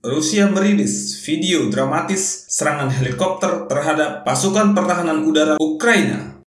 Rusia merilis video dramatis serangan helikopter terhadap pasukan pertahanan udara Ukraina.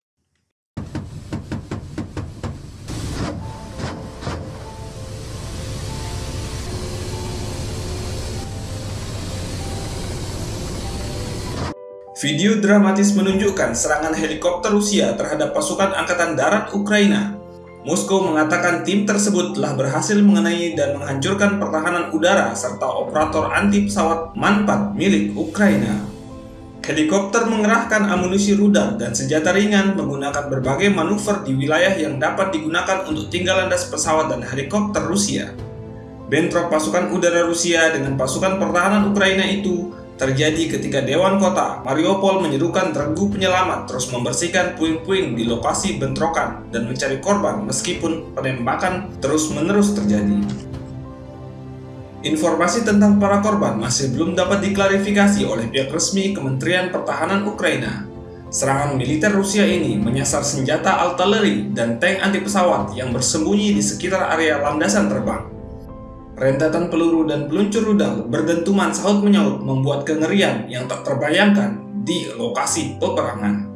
Video dramatis menunjukkan serangan helikopter Rusia terhadap pasukan angkatan darat Ukraina. Moskow mengatakan tim tersebut telah berhasil mengenai dan menghancurkan pertahanan udara serta operator anti pesawat MAN-4 milik Ukraina. Helikopter mengerahkan amunisi rudal dan senjata ringan menggunakan berbagai manuver di wilayah yang dapat digunakan untuk tinggal landas pesawat dan helikopter Rusia. Bentrok pasukan udara Rusia dengan pasukan pertahanan Ukraina itu terjadi ketika Dewan Kota Mariupol menyerukan regu penyelamat terus membersihkan puing-puing di lokasi bentrokan dan mencari korban meskipun penembakan terus-menerus terjadi. Informasi tentang para korban masih belum dapat diklarifikasi oleh pihak resmi Kementerian Pertahanan Ukraina. Serangan militer Rusia ini menyasar senjata artileri dan tank anti pesawat yang bersembunyi di sekitar area landasan terbang. Rentetan peluru dan peluncur rudal berdentuman sahut-menyaut membuat kengerian yang tak terbayangkan di lokasi peperangan.